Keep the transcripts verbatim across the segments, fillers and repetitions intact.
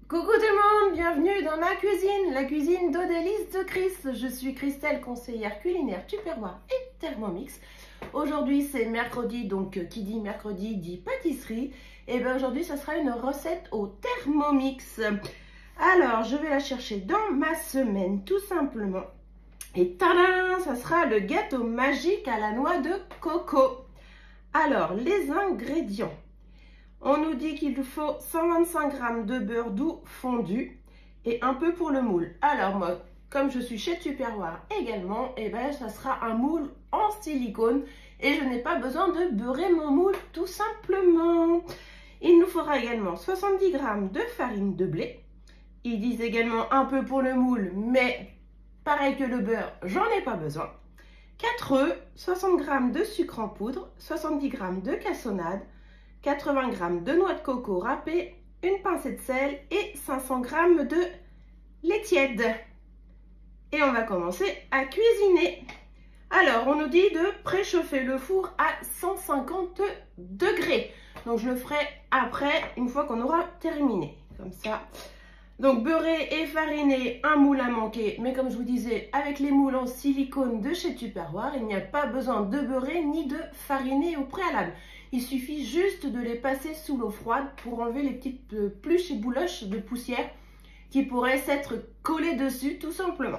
Coucou tout le monde, bienvenue dans ma cuisine, la cuisine d'Odélis de Chris. Je suis Christelle, conseillère culinaire Tupperware et Thermomix. Aujourd'hui c'est mercredi, donc qui dit mercredi dit pâtisserie. Et bien aujourd'hui ça sera une recette au Thermomix. Alors je vais la chercher dans ma semaine tout simplement. Et tadam, ça sera le gâteau magique à la noix de coco. Alors les ingrédients. On nous dit qu'il faut cent vingt-cinq grammes de beurre doux fondu et un peu pour le moule. Alors moi, comme je suis chez Tupperware également, et eh ben ça sera un moule en silicone et je n'ai pas besoin de beurrer mon moule tout simplement. Il nous faudra également soixante-dix grammes de farine de blé. Ils disent également un peu pour le moule, mais pareil que le beurre, j'en ai pas besoin. quatre œufs, soixante grammes de sucre en poudre, soixante-dix grammes de cassonade, quatre-vingts grammes de noix de coco râpée, une pincée de sel et cinq cents grammes de lait tiède. Et on va commencer à cuisiner. Alors, on nous dit de préchauffer le four à cent cinquante degrés. Donc, je le ferai après, une fois qu'on aura terminé. Comme ça. Donc, beurrer et fariner un moule à manquer. Mais comme je vous disais, avec les moules en silicone de chez Tupperware, il n'y a pas besoin de beurrer ni de fariner au préalable. Il suffit juste de les passer sous l'eau froide pour enlever les petites pluches et bouloches de poussière qui pourraient s'être collées dessus tout simplement.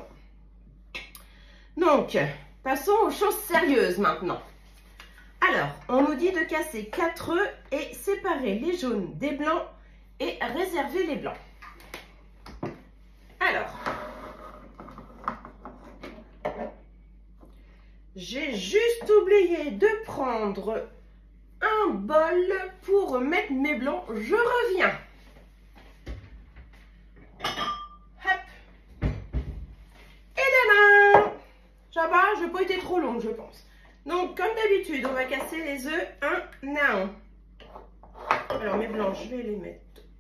Donc, passons aux choses sérieuses maintenant. Alors, on nous dit de casser quatre œufs et séparer les jaunes des blancs et réserver les blancs. Alors, j'ai juste oublié de prendre un bol pour mettre mes blancs. Je reviens. Hop. Et demain. Ça va, je n'ai pas été trop longue, je pense. Donc, comme d'habitude, on va casser les œufs un à un. Alors, mes blancs, je vais les mettre.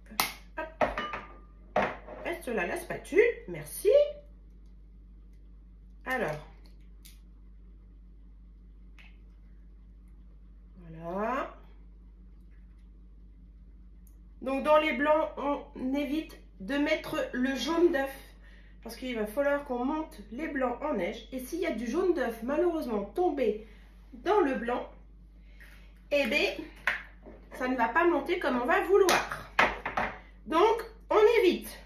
Hop. Reste là la spatule. Merci. Alors. Voilà. Donc dans les blancs, on évite de mettre le jaune d'œuf parce qu'il va falloir qu'on monte les blancs en neige. Et s'il y a du jaune d'œuf malheureusement tombé dans le blanc, eh bien, ça ne va pas monter comme on va vouloir. Donc, on évite.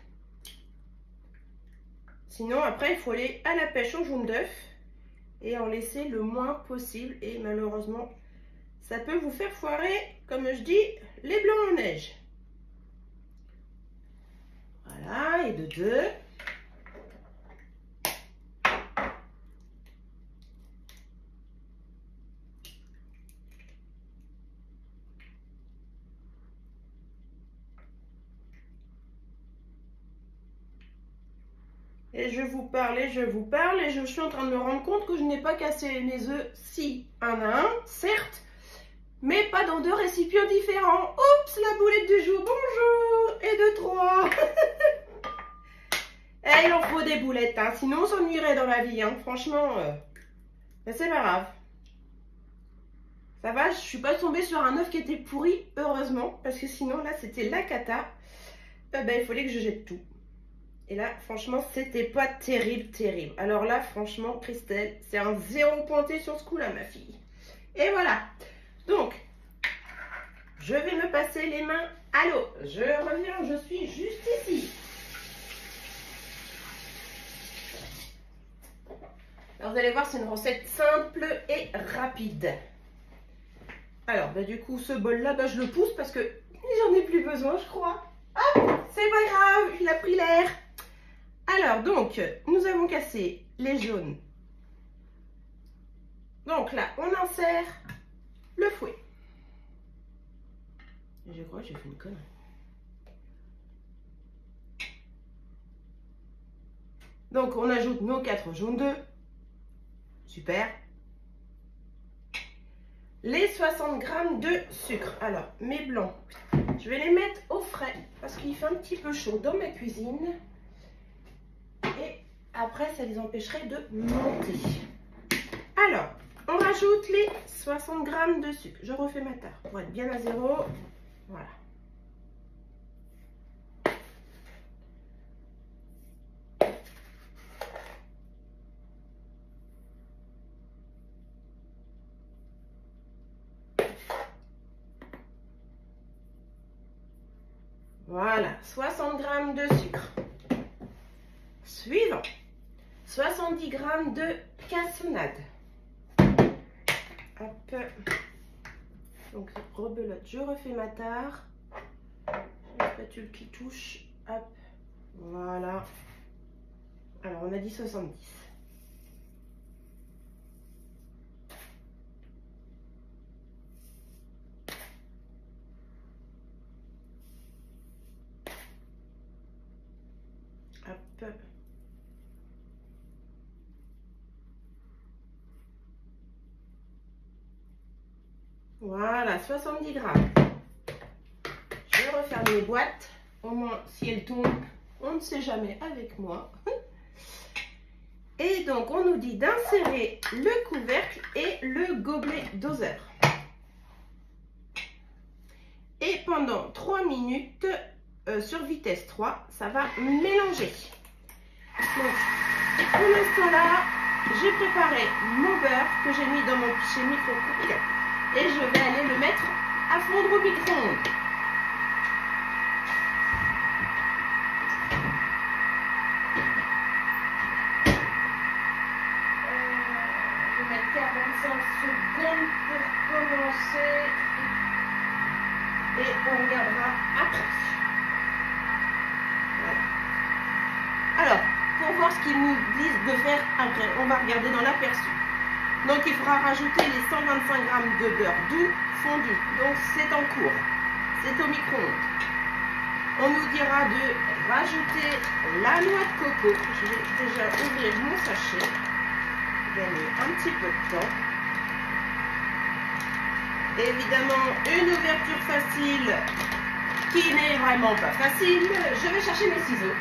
Sinon, après, il faut aller à la pêche au jaune d'œuf et en laisser le moins possible. Et malheureusement, ça peut vous faire foirer, comme je dis, les blancs en neige. Voilà, et de deux. Et je vous parle et je vous parle et je suis en train de me rendre compte que je n'ai pas cassé mes œufs, si, un à un, certes, mais pas dans deux récipients différents. Oups, la boulette du jour, bonjour. Et de trois. Et il en faut des boulettes, hein. Sinon on s'ennuierait dans la vie, hein. Franchement, euh, mais c'est pas grave. Ça va, je suis pas tombée sur un œuf qui était pourri, heureusement, parce que sinon là c'était la cata. Euh, ben, il fallait que je jette tout. Et là, franchement, c'était pas terrible, terrible. Alors là, franchement, Christelle, c'est un zéro pointé sur ce coup-là, ma fille. Et voilà. Donc, je vais me passer les mains à l'eau. Je reviens, je suis juste ici. Alors, vous allez voir, c'est une recette simple et rapide. Alors, bah, du coup, ce bol-là, bah, je le pousse parce que j'en ai plus besoin, je crois. Hop, c'est pas grave, il a pris l'air. Alors, donc, nous avons cassé les jaunes. Donc là, on insère le fouet. Je crois que j'ai fait une connerie. Donc, on ajoute nos quatre jaunes d'œufs. Super. Les soixante grammes de sucre. Alors, mes blancs, je vais les mettre au frais parce qu'il fait un petit peu chaud dans ma cuisine. Et après, ça les empêcherait de monter. Alors, on rajoute les soixante grammes de sucre. Je refais ma tare pour être bien à zéro. Voilà. Voilà, soixante grammes de sucre. Suivant, soixante-dix grammes de cassonade. Hop. Donc, rebelote, je refais ma tare. La spatule qui touche. Hop. Voilà. Alors, on a dit soixante-dix. Hop. Voilà, soixante-dix grammes. Je vais referme les boîtes. Au moins, si elles tombent, on ne sait jamais avec moi. Et donc, on nous dit d'insérer le couvercle et le gobelet doseur. Et pendant trois minutes, euh, sur vitesse trois, ça va mélanger. Donc, pour l'instant-là, j'ai préparé mon beurre que j'ai mis dans mon chez micro-coupe. Et je vais aller le mettre à fondre au micro-ondes. Je vais mettre quarante-cinq secondes pour commencer. Et on regardera après. Voilà. Alors, pour voir ce qu'ils nous disent de faire après, on va regarder dans l'aperçu. Donc, il faudra rajouter les cent vingt-cinq grammes de beurre doux fondu. Donc, c'est en cours. C'est au micro-ondes. On nous dira de rajouter la noix de coco. Je vais déjà ouvrir mon sachet. Gagner un petit peu de temps. Évidemment, une ouverture facile qui n'est vraiment pas facile. Je vais chercher mes ciseaux.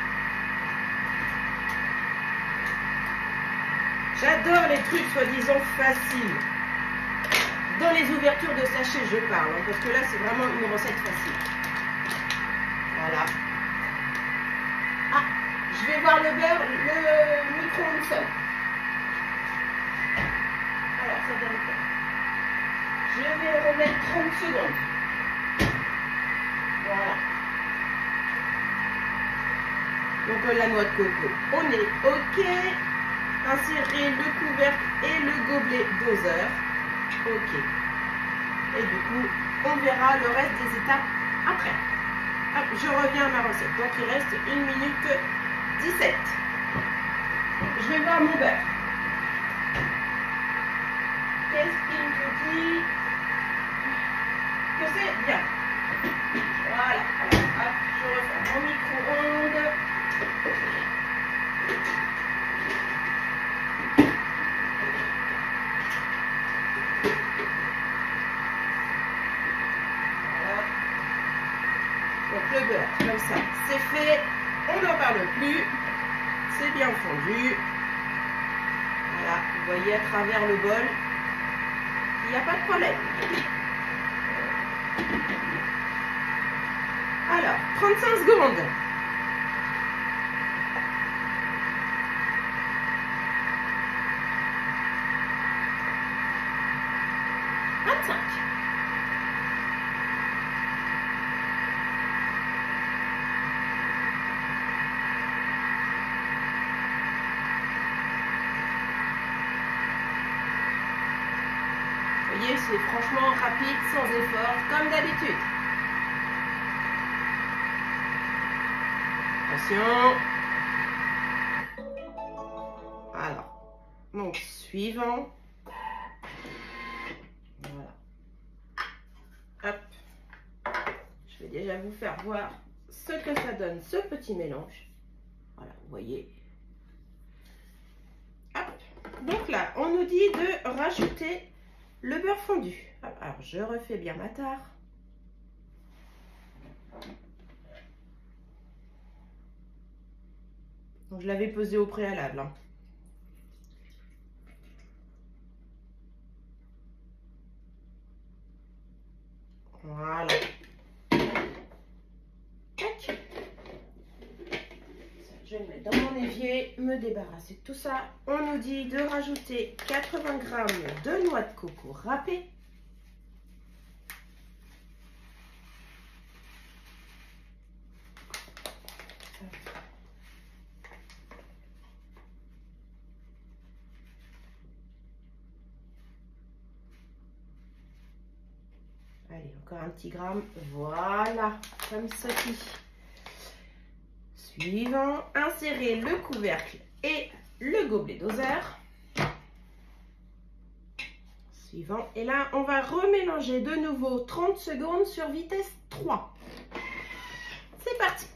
J'adore les trucs soi-disant faciles. Dans les ouvertures de sachets, je parle, hein, parce que là, c'est vraiment une recette facile. Voilà. Ah, je vais voir le beurre, le micro-ondes seul. Alors, ça donne quoi? Je vais remettre trente secondes. Voilà. Donc, la noix de coco, on est OK. Insérer le couvercle et le gobelet doseur. OK. Et du coup, on verra le reste des étapes après. Hop, je reviens à ma recette. Donc, il reste une minute dix-sept. Je vais voir mon beurre. Qu'est-ce qu'il me dit? Que c'est bien. Voilà. Alors, hop, je refais mon micro-ondes. Le beurre, comme ça, c'est fait, on n'en parle plus, c'est bien fondu. Voilà, vous voyez à travers le bol, il n'y a pas de problème. Alors, trente-cinq secondes. vingt-cinq. C'est franchement rapide, sans effort, comme d'habitude. Attention. Alors, donc suivant. Voilà. Hop. Je vais déjà vous faire voir ce que ça donne, ce petit mélange. Voilà, vous voyez. Hop. Donc là, on nous dit de rajouter le beurre fondu. Alors, je refais bien ma tare. Donc, je l'avais pesé au préalable. Hein. Voilà. Tac. Je vais le mettre dans mon évier, me débarrasser de tout ça. On nous dit de rajouter quatre-vingts grammes de noix de coco râpée. Allez, encore un petit gramme. Voilà, comme ceci. Suivant, insérez le couvercle et le gobelet doseur. Suivant. Et là, on va remélanger de nouveau trente secondes sur vitesse trois. C'est parti.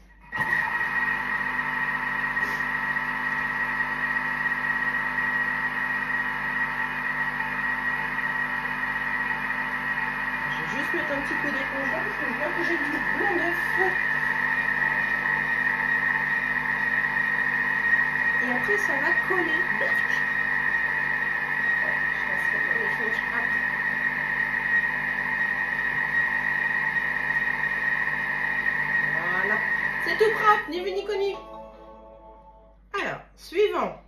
Je vais juste mettre un petit peu d'éponge là parce que je vois que j'ai du blanc d'œuf. Et après, ça va coller. Voilà, c'est tout propre, ni vu ni connu. Alors, suivant.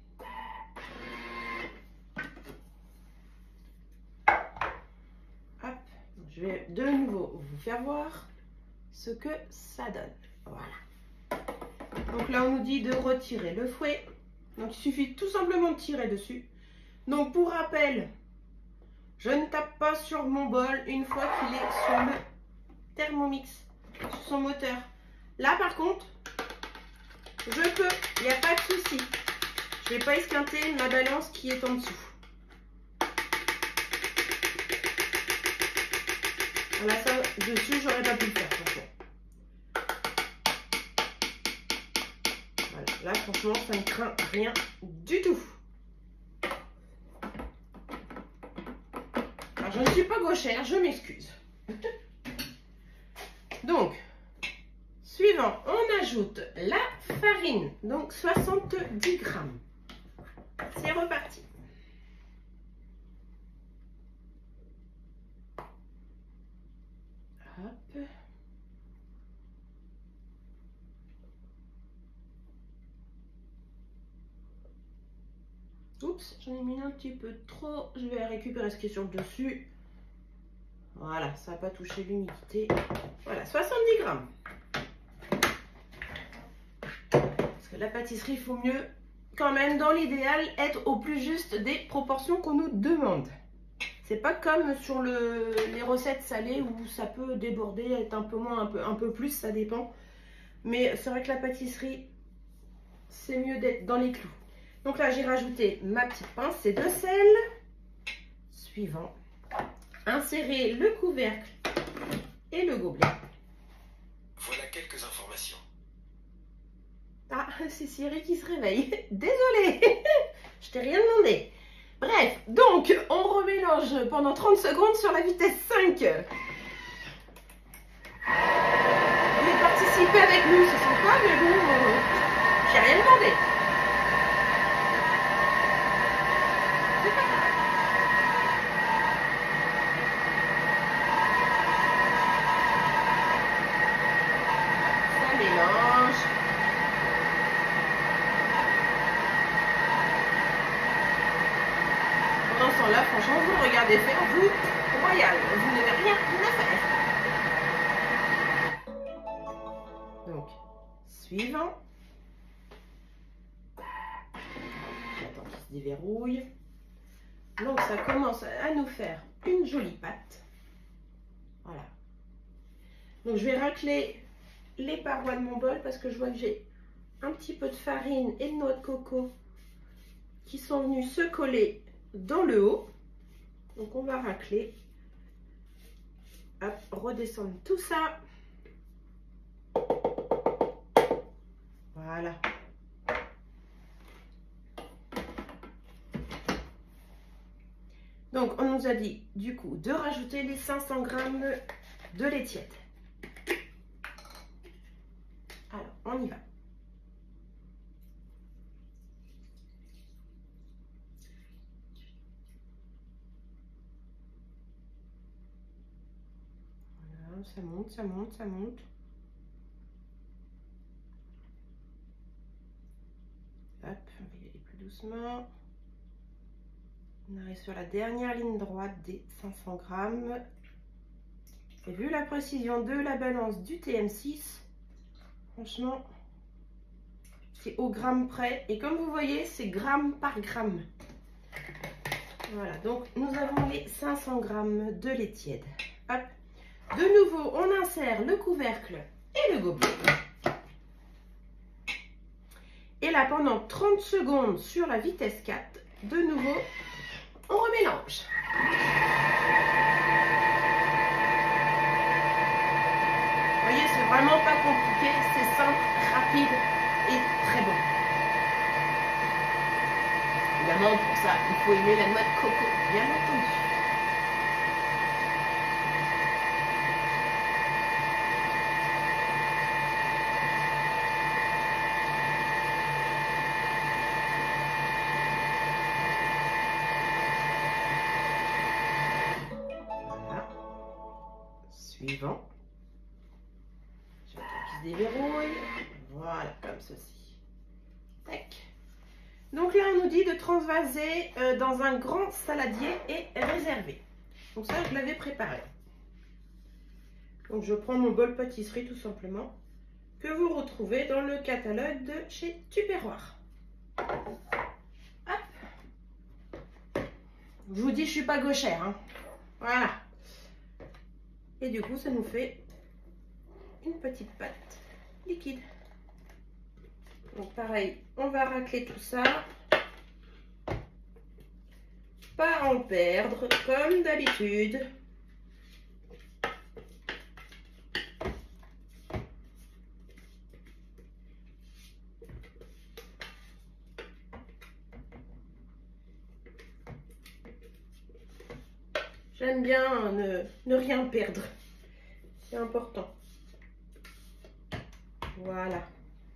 Hop, je vais de nouveau vous faire voir ce que ça donne. Voilà. Donc là, on nous dit de retirer le fouet. Donc, il suffit tout simplement de tirer dessus. Donc, pour rappel, je ne tape pas sur mon bol une fois qu'il est sur le Thermomix, sur son moteur. Là, par contre, je peux, il n'y a pas de souci. Je ne vais pas esquinter ma balance qui est en dessous. Voilà, ça, dessus, j'aurais pas pu le faire, franchement. Voilà, là, franchement, ça ne craint rien du tout. Alors, je ne suis pas gauchère, je m'excuse. Donc, suivant, on ajoute la farine, donc soixante-dix grammes. C'est reparti. Hop. Oups, j'en ai mis un petit peu trop. Je vais récupérer ce qui est sur le dessus. Voilà, ça n'a pas touché l'humidité. Voilà, soixante-dix grammes. Parce que la pâtisserie, il faut mieux, quand même, dans l'idéal, être au plus juste des proportions qu'on nous demande. C'est pas comme sur le, les recettes salées où ça peut déborder, être un peu moins, un peu, un peu plus, ça dépend. Mais c'est vrai que la pâtisserie, c'est mieux d'être dans les clous. Donc là, j'ai rajouté ma petite pincée de sel. Suivant. Insérez le couvercle et le gobelet. Voilà quelques informations. Ah, c'est Siri qui se réveille. Désolée, je t'ai rien demandé. Bref, donc, on remélange pendant trente secondes sur la vitesse cinq. Vous pouvez participer avec nous, c'est sympa, mais bon, euh, j'ai rien demandé. Ça mélange. Pendant ce temps-là, franchement, vous le regardez faire, vous, royal, vous n'avez rien à faire. Donc, suivant. J'attends qu'il se déverrouille. Donc, ça commence à nous faire une jolie pâte. Voilà. Donc, je vais racler les parois de mon bol parce que je vois que j'ai un petit peu de farine et de noix de coco qui sont venus se coller dans le haut. Donc, on va racler. Hop, redescendre tout ça. Voilà. Donc, on nous a dit, du coup, de rajouter les cinq cents grammes de lait tiède. Alors, on y va. Voilà, ça monte, ça monte, ça monte. Hop, on va y aller plus doucement. On arrive sur la dernière ligne droite des cinq cents grammes. Et vu la précision de la balance du T M six, franchement, c'est au gramme près. Et comme vous voyez, c'est gramme par gramme. Voilà, donc nous avons les cinq cents grammes de lait tiède. Hop, De nouveau, on insère le couvercle et le gobelet. Et là, pendant trente secondes sur la vitesse quatre, de nouveau, on remélange. Vous voyez, c'est vraiment pas compliqué, c'est simple, rapide et très bon. Évidemment, pour ça, il faut aimer la noix de coco, bien entendu. Voilà. Suivant. Je vais attendre qu'il se déverrouille. Voilà, comme ceci. Tac. Donc là, on nous dit de transvaser euh, dans un grand saladier et réservé. Donc ça, je l'avais préparé. Donc je prends mon bol pâtisserie tout simplement, que vous retrouvez dans le catalogue de chez Tupperware. Hop. Je vous dis, je suis pas gauchère, hein. Voilà. Et du coup, ça nous fait une petite pâte liquide. Donc pareil, on va racler tout ça. Pas en perdre, comme d'habitude. J'aime bien ne, ne rien perdre. C'est important. Voilà.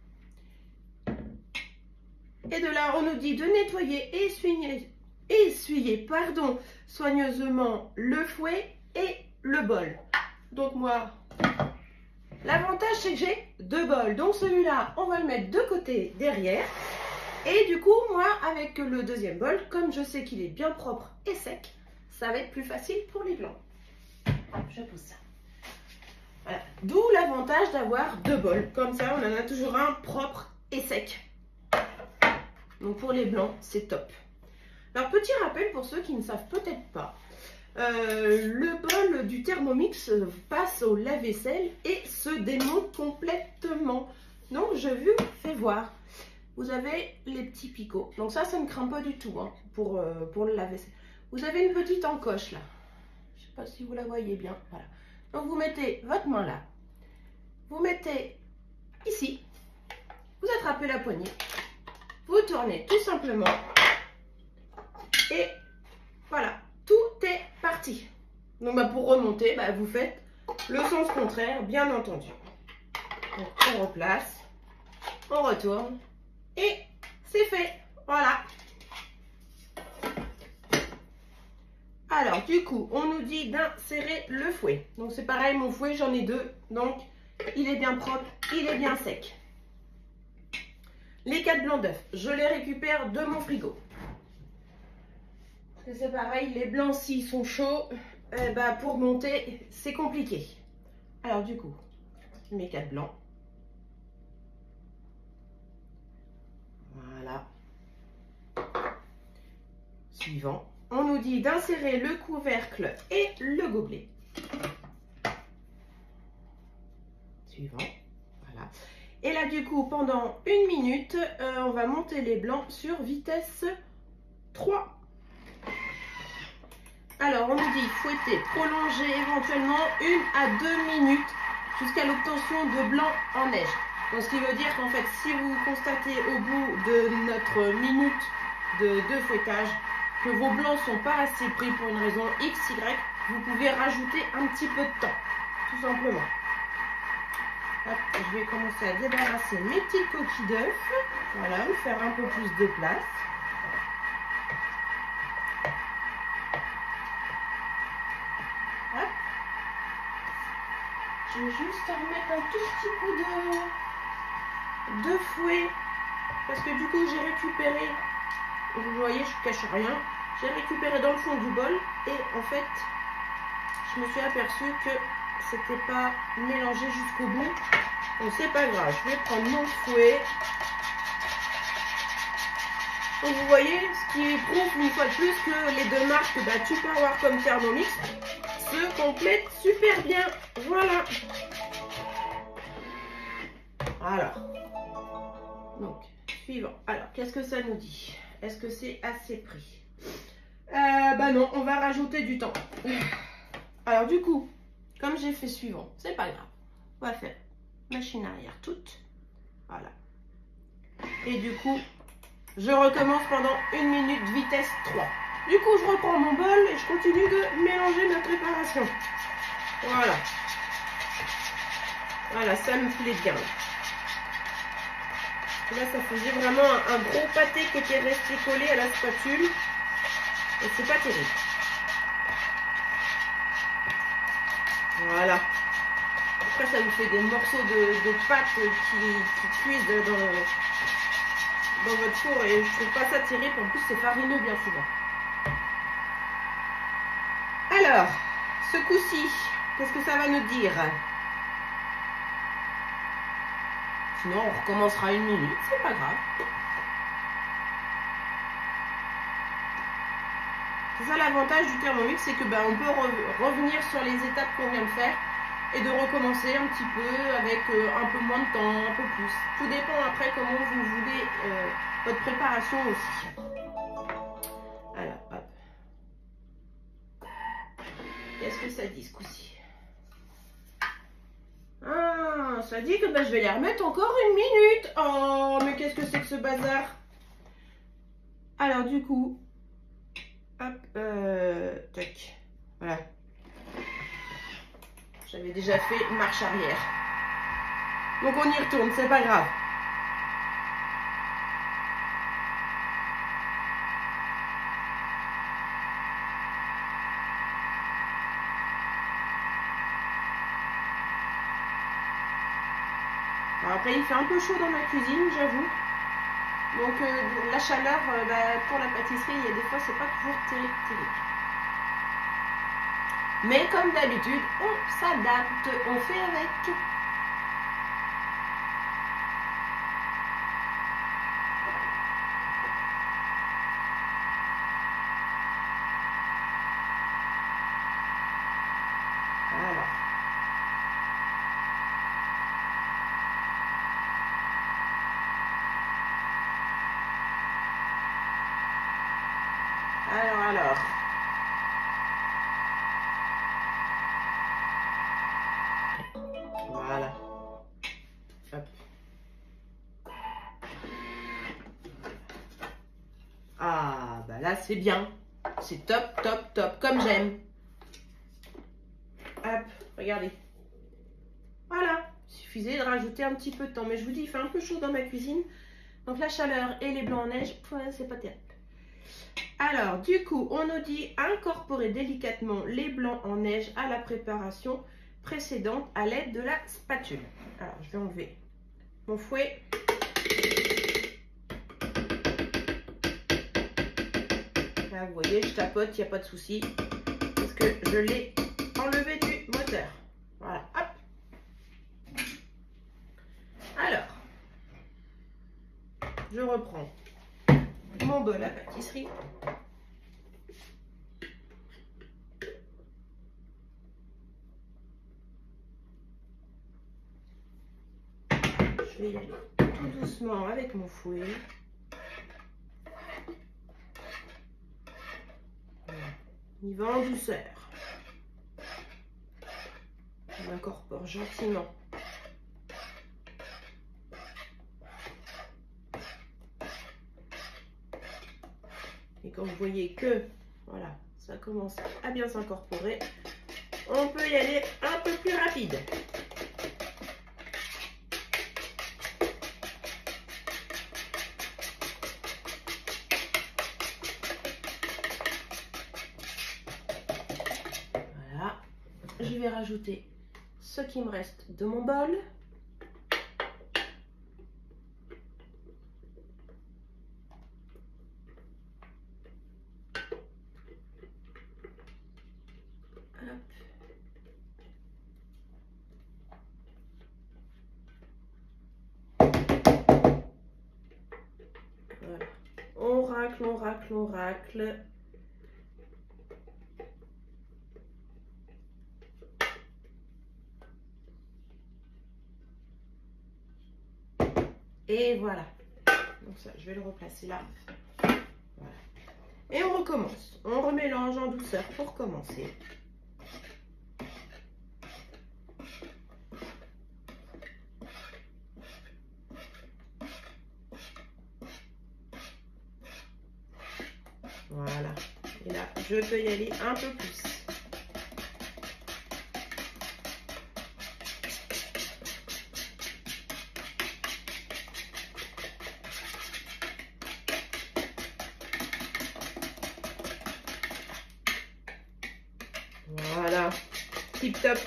Et de là, on nous dit de nettoyer et essuyer, essuyer pardon, soigneusement le fouet et le bol. Donc moi, l'avantage c'est que j'ai deux bols. Donc celui-là, on va le mettre de côté derrière. Et du coup, moi, avec le deuxième bol, comme je sais qu'il est bien propre et sec, ça va être plus facile pour les blancs. Hop, je pose ça. Voilà. D'où l'avantage d'avoir deux bols. Comme ça, on en a toujours un propre et sec. Donc pour les blancs, c'est top. Alors petit rappel pour ceux qui ne savent peut-être pas, euh, le bol du Thermomix passe au lave-vaisselle et se démonte complètement. Donc je vous fais voir. Vous avez les petits picots. Donc ça, ça ne craint pas du tout hein, pour, euh, pour le lave-vaisselle. Vous avez une petite encoche là. Je ne sais pas si vous la voyez bien. Voilà. Donc vous mettez votre main là. Vous mettez ici. Vous attrapez la poignée. Vous tournez tout simplement. Et voilà. Tout est parti. Donc bah, pour remonter, bah, vous faites le sens contraire, bien entendu. Donc on replace. On retourne. Et c'est fait. Voilà. Alors, du coup, on nous dit d'insérer le fouet. Donc, c'est pareil, mon fouet, j'en ai deux. Donc, il est bien propre, il est bien sec. Les quatre blancs d'œufs, je les récupère de mon frigo. C'est pareil, les blancs, s'ils sont chauds, eh ben, pour monter, c'est compliqué. Alors, du coup, mes quatre blancs. Voilà. Suivant. On nous dit d'insérer le couvercle et le gobelet. Suivant. Voilà. Et là, du coup, pendant une minute, euh, on va monter les blancs sur vitesse trois. Alors, on nous dit fouetter, prolonger éventuellement une à deux minutes jusqu'à l'obtention de blanc en neige. Donc, ce qui veut dire qu'en fait, si vous constatez au bout de notre minute de, de fouettage que vos blancs ne sont pas assez pris pour une raison X, Y, vous pouvez rajouter un petit peu de temps, tout simplement. Hop, je vais commencer à débarrasser mes petites coquilles d'œufs. Voilà, me faire un peu plus de place. Hop. Je vais juste remettre un tout petit coup de, de fouet. Parce que du coup, j'ai récupéré, vous voyez, je ne cache rien. J'ai récupéré dans le fond du bol. Et en fait, je me suis aperçue que c'était pas mélangé jusqu'au bout. Donc c'est pas grave, je vais prendre mon fouet. Donc vous voyez, ce qui prouve une fois de plus que les deux marques bah, Tupperware comme Thermomix se complète super bien. Voilà. Alors, donc, suivant. Alors, qu'est-ce que ça nous dit? Est-ce que c'est assez pris? euh, Bah non, on va rajouter du temps. Alors, du coup, comme j'ai fait suivant, c'est pas grave. On va faire machine arrière toute. Voilà. Et du coup, je recommence pendant une minute vitesse trois. Du coup, je reprends mon bol et je continue de mélanger ma préparation. Voilà. Voilà, ça me plaît bien. Là, ça faisait vraiment un, un gros pâté qui était resté collé à la spatule. Et c'est pas terrible. Voilà. Après, ça vous fait des morceaux de, de pâte qui, qui cuisent dans, dans votre four. Et je trouve pas ça terrible. En plus, c'est farineux bien souvent. Alors, ce coup-ci, qu'est-ce que ça va nous dire? Sinon, on recommencera une minute, c'est pas grave. C'est ça l'avantage du Thermomix, c'est que ben, on peut re revenir sur les étapes qu'on vient de faire et de recommencer un petit peu avec euh, un peu moins de temps, un peu plus. Tout dépend après comment vous voulez euh, votre préparation aussi. Alors, hop. Qu'est-ce que ça dit ce coup-ci? Ah, ça dit que ben, je vais les remettre encore une minute. Oh, mais qu'est-ce que c'est que ce bazar? Alors, du coup, hop, euh, tac, voilà. J'avais déjà fait marche arrière. Donc, on y retourne, c'est pas grave. Alors après, il fait un peu chaud dans ma cuisine, j'avoue. Donc, euh, la chaleur, euh, bah, pour la pâtisserie, il y a des fois, c'est pas toujours terrible, terrible. Mais comme d'habitude, on s'adapte, on fait avec. Alors. Alors, alors. Voilà. Hop. Ah, bah là, c'est bien. C'est top, top, top, comme j'aime. Hop, regardez. Voilà. Il suffisait de rajouter un petit peu de temps. Mais je vous dis, il fait un peu chaud dans ma cuisine. Donc, la chaleur et les blancs en neige, c'est pas terrible. Alors, du coup, on nous dit incorporer délicatement les blancs en neige à la préparation précédente à l'aide de la spatule. Alors, je vais enlever mon fouet. Là, vous voyez, je tapote, il n'y a pas de souci. Parce que je l'ai enlevé du moteur. Voilà, hop. Alors, je reprends mon bol à pâtisserie. Je vais y aller tout doucement avec mon fouet. Il va en douceur. On incorpore gentiment. Et quand vous voyez que voilà, ça commence à bien s'incorporer, on peut y aller un peu plus rapide. Voilà, je vais rajouter ce qui me reste de mon bol. Voilà. On racle, on racle, on racle. Et voilà. Donc ça, je vais le replacer là. Voilà. Et on recommence. On remélange en douceur pour commencer. Voilà. Et là, je peux y aller un peu plus. Voilà. Tip top.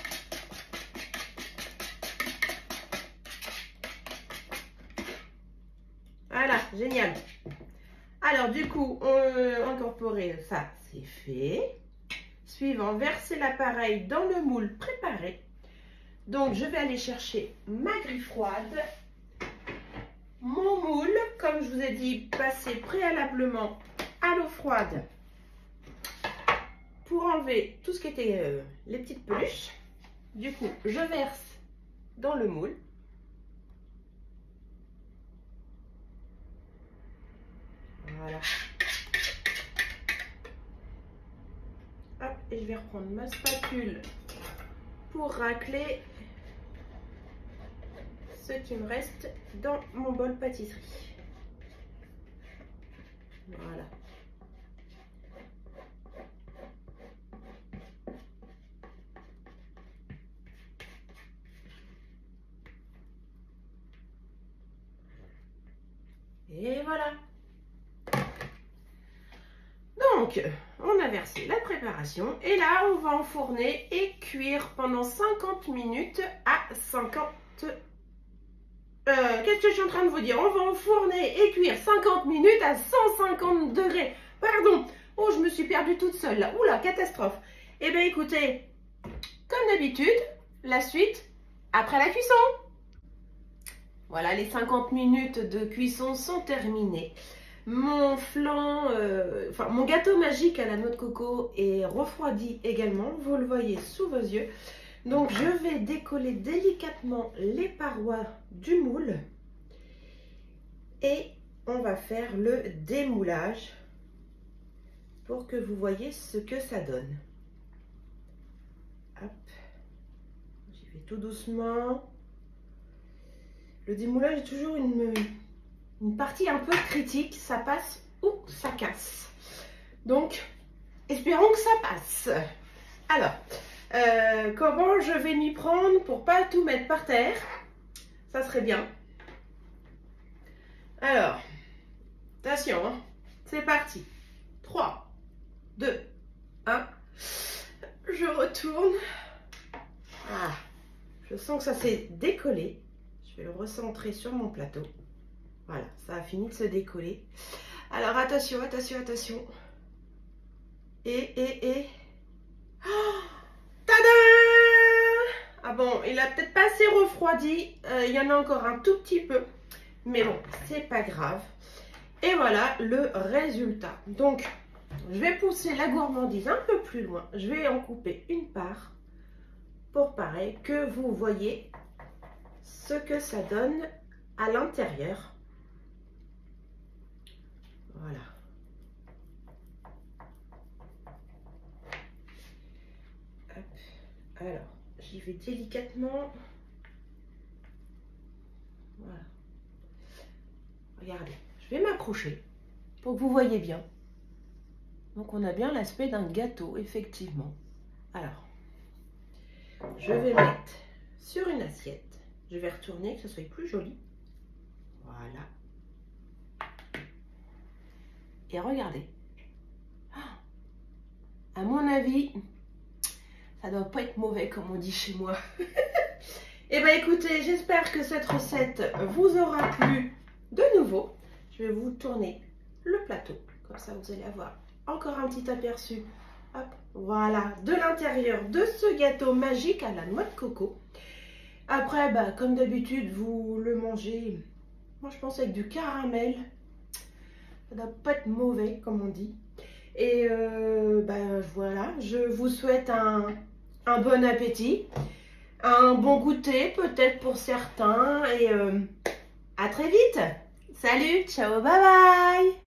Voilà, génial. Alors, du coup, on euh, incorporer ça, c'est fait. Suivant, verser l'appareil dans le moule préparé. Donc, je vais aller chercher ma grille froide. Mon moule, comme je vous ai dit, passer préalablement à l'eau froide pour enlever tout ce qui était euh, les petites peluches. Du coup, je verse dans le moule. Voilà. Hop, et je vais reprendre ma spatule pour racler ce qui me reste dans mon bol pâtisserie. Voilà. Et voilà. Donc, on a versé la préparation et là, on va enfourner et cuire pendant cinquante minutes à cinquante... Euh, Qu'est-ce que je suis en train de vous dire? On va enfourner et cuire cinquante minutes à cent cinquante degrés. Pardon. Oh, je me suis perdue toute seule là. Oula, catastrophe. Eh bien, écoutez, comme d'habitude, la suite après la cuisson. Voilà, les cinquante minutes de cuisson sont terminées. Mon flan, euh, enfin mon gâteau magique à la noix de coco est refroidi également, vous le voyez sous vos yeux. Donc je vais décoller délicatement les parois du moule et on va faire le démoulage pour que vous voyez ce que ça donne. Hop, j'y vais tout doucement. Le démoulage est toujours une... une partie un peu critique, ça passe ou ça casse. Donc, espérons que ça passe. Alors, euh, comment je vais m'y prendre pour pas tout mettre par terre? Ça serait bien. Alors, attention, hein, c'est parti. trois, deux, un. Je retourne. Ah, je sens que ça s'est décollé. Je vais le recentrer sur mon plateau. Voilà, ça a fini de se décoller. Alors, attention, attention, attention. Et, et, et... Oh, tada! Ah bon, il a peut-être pas assez refroidi. Euh, il y en a encore un tout petit peu. Mais bon, c'est pas grave. Et voilà le résultat. Donc, je vais pousser la gourmandise un peu plus loin. Je vais en couper une part. Pour pareil, que vous voyez ce que ça donne à l'intérieur. Voilà. Hop. Alors, j'y vais délicatement. Voilà. Regardez, je vais m'approcher pour que vous voyez bien. Donc, on a bien l'aspect d'un gâteau, effectivement. Alors, je vais mettre sur une assiette. Je vais retourner, que ce soit plus joli. Voilà. Et regardez. À mon avis, ça doit pas être mauvais comme on dit chez moi. Et bien écoutez, j'espère que cette recette vous aura plu de nouveau. Je vais vous tourner le plateau. Comme ça, vous allez avoir encore un petit aperçu. Hop, voilà, de l'intérieur de ce gâteau magique à la noix de coco. Après, bah, comme d'habitude, vous le mangez, moi je pense avec du caramel. Ça doit pas être mauvais, comme on dit. Et euh, bah, voilà, je vous souhaite un, un bon appétit, un bon goûter peut-être pour certains. Et euh, À très vite. Salut, ciao, bye bye.